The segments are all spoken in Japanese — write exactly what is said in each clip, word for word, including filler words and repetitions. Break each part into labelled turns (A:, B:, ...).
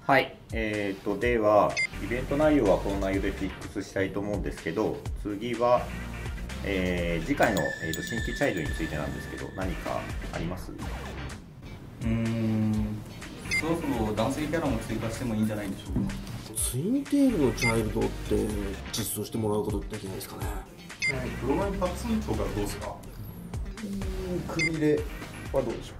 A: はい、えーと、では、イベント内容はこの内容でフィックスしたいと思うんですけど、次は、えー次回の、えーと新規チャイルドについてなんですけど、何かあります？
B: うーん、そろそろ男性キャラも追加してもいいんじゃないでしょうか。
C: ツインテールのチャイルドって実装してもらうことできないですかね。
D: プログラムパツンとかどうですか？
C: うーん、くびれはどうでしょう。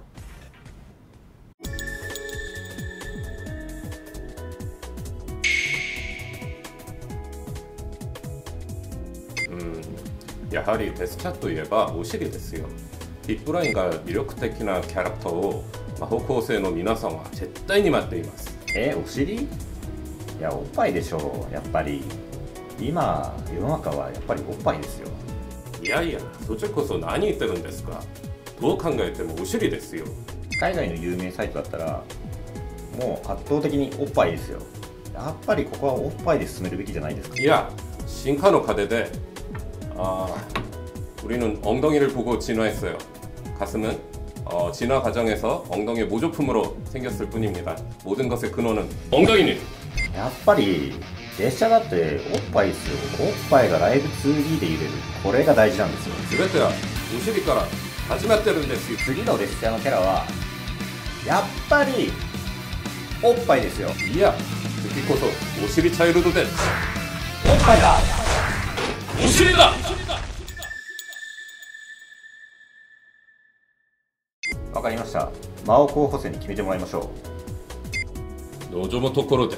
E: うん、やはりベスチャといえばお尻ですよ。ヒップラインが魅力的なキャラクターを魔法構成の皆さんは絶対に待っています。
A: えー、お尻？いや、おっぱいでしょう、やっぱり。今、世の中はやっぱりおっぱいですよ。
E: いやいや、そちらこそ何言ってるんですか。どう考えてもお尻ですよ。
A: 海外の有名サイトだったら、もう圧倒的におっぱいですよ。やっぱりここはおっぱいで進めるべきじゃないですか。
E: いや, 신카노 카드에 아, 우리는 엉덩이를 보고 진화했어요. 가슴은 어, 진화 과정에서 엉덩이의 모조품으로 생겼을 뿐입니다. 모든 것의 근원은 엉덩이니.
A: やっぱり列車だっておっぱいですよ。おっぱいがライブ ツーディー で入れる、これが大事なんですよ。
E: 全てはお尻から始まってるんですよ。
A: 次の列車のキャラはやっぱりおっぱいですよ。
E: いや、次こそお尻チャイルドです。
A: おっぱいだ。
E: お尻だ。
A: わかりました。魔王候補生に決めてもらいましょ
E: う。望むところです。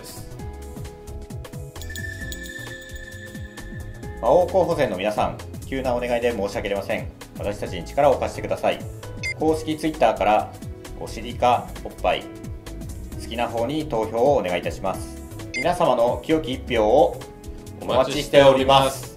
A: 魔王候補生の皆さん、急なお願いで申し訳ありません。私たちに力を貸してください。公式 ツイッター からお尻かおっぱい、好きな方に投票をお願いいたします。皆様の清き一票をお待ちしております。